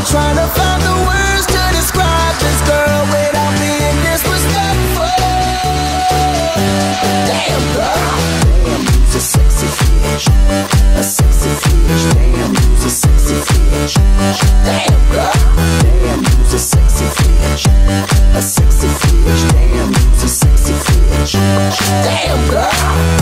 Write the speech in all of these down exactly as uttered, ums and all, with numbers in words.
I'm trying to find the words to describe this girl without being disrespectful. Damn girl, damn, you's a sexy bitch, a sexy bitch. Damn, you's a sexy bitch. Damn girl, damn, you's a sexy bitch, a sexy bitch. Damn, you's a sexy bitch. Damn girl.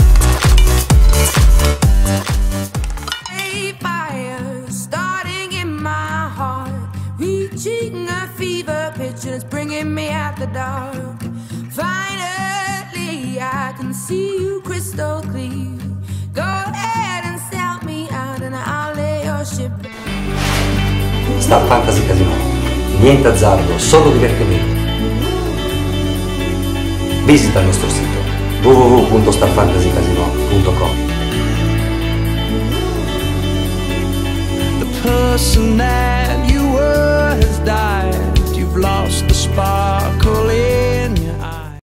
Reaching a fever pitch and it's bringing me out the dark. Finally I can see you crystal clear. Go ahead and sell me out and I'll lay your ship. Star Fantasy Casino, niente azzardo, solo divertimento. Visita il nostro sito w w w punto star fantasy casino punto com.